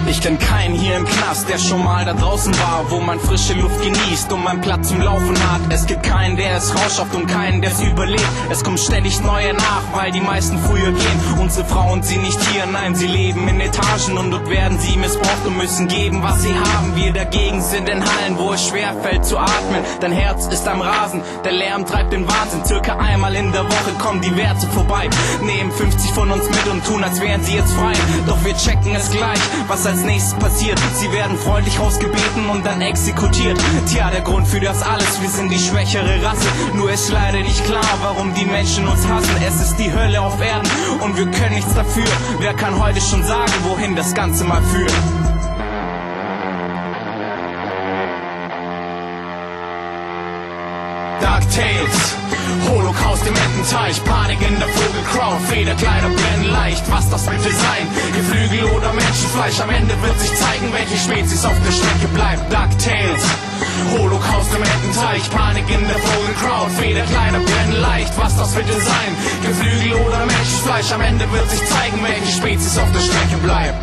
Ich kenn keinen hier im Knast, der schon mal da draußen war, wo man frische Luft genießt und man Platz zum Laufen hat. Es gibt keinen, der es rausschafft und keinen, der es überlebt. Es kommen ständig neue nach, weil die meisten früher gehen. Unsere Frauen sind nicht hier, nein, sie leben in Etagen und dort werden sie missbraucht und müssen geben, was sie haben. Wir dagegen sind in Hallen, wo es schwer fällt zu atmen. Dein Herz ist am Rasen, der Lärm treibt den Wahnsinn. Circa einmal in der Woche kommen die Werte vorbei, nehmen 50 von uns mit und tun, als wären sie jetzt frei. Doch wir checken es gleich, was als nächstes passiert. Sie werden freundlich rausgebeten und dann exekutiert. Tja, der Grund für das alles, wir sind die schwächere Rasse. Nur ist leider nicht klar, warum die Menschen uns hassen. Es ist die Hölle auf Erden und wir können nichts dafür. Wer kann heute schon sagen, wohin das Ganze mal führt? DuckTales, Holocaust im Ententeich, Panik in der Vogelcrowd, Federkleider brennen leicht, was das bitte sein? Geflügel oder Menschenfleisch, am Ende wird sich zeigen, welche Spezies auf der Strecke bleibt. DuckTales, Holocaust im Ententeich, Panik in der Vogelcrowd, Federkleider brennen leicht, was das bitte sein? Geflügel oder Menschenfleisch, am Ende wird sich zeigen, welche Spezies auf der Strecke bleibt.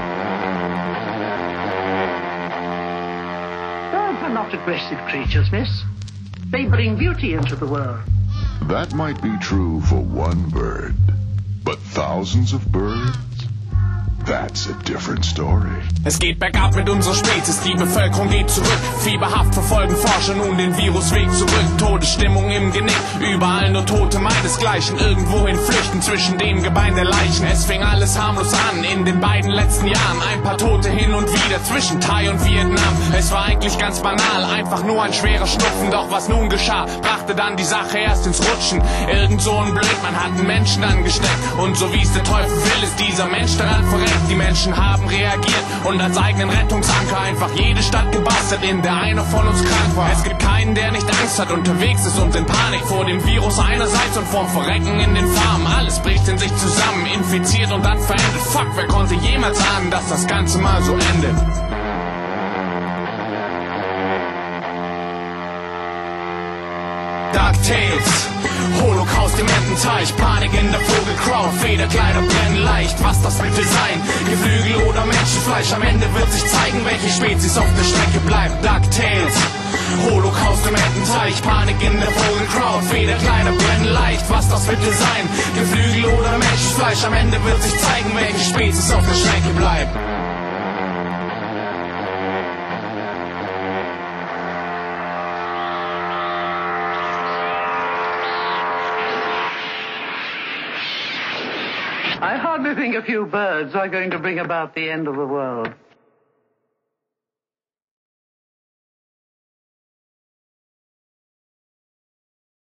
Birds are not aggressive creatures, miss. They bring beauty into the world. That might be true for one bird, but thousands of birds? That's a different story. Es geht bergab mit unserer Spezies, die Bevölkerung geht zurück. Fieberhaft verfolgen Forscher nun den Virusweg zurück. Todesstimmung im Genick, überall nur Tote meinesgleichen. Irgendwohin flüchten zwischen dem Gebein der Leichen. Es fing alles harmlos an in den beiden letzten Jahren. Ein paar Tote hin und wieder zwischen Thai und Vietnam. Es war eigentlich ganz banal, einfach nur ein schwerer Schnupfen. Doch was nun geschah, brachte dann die Sache erst ins Rutschen. Irgend so ein Blödmann hat einen Menschen angesteckt. Und so wie es der Teufel will, ist dieser Mensch daran verreckt. Die Menschen haben reagiert und als eigenen Rettungsanker einfach jede Stadt gebastelt, in der einer von uns krank war. Es gibt keinen, der nicht Angst hat, unterwegs ist und in Panik vor dem Virus einerseits und vorm Verrecken in den Farmen. Alles bricht in sich zusammen, infiziert und dann verendet. Fuck, wer konnte jemals ahnen, dass das Ganze mal so endet? DuckTales, Holocaust im Ententeich, Panik in der Vogelcrowd, Federkleider brennen leicht, was das bitte sein? Geflügel oder Menschenfleisch, am Ende wird sich zeigen, welche Spezies auf der Strecke bleibt. DuckTales, Holocaust im Ententeich, Panik in der Vogelcrowd, Federkleider brennen leicht, was das bitte sein? Geflügel oder Menschenfleisch, am Ende wird sich zeigen, welche Spezies auf der Strecke bleibt. I hardly think a few birds are going to bring about the end of the world.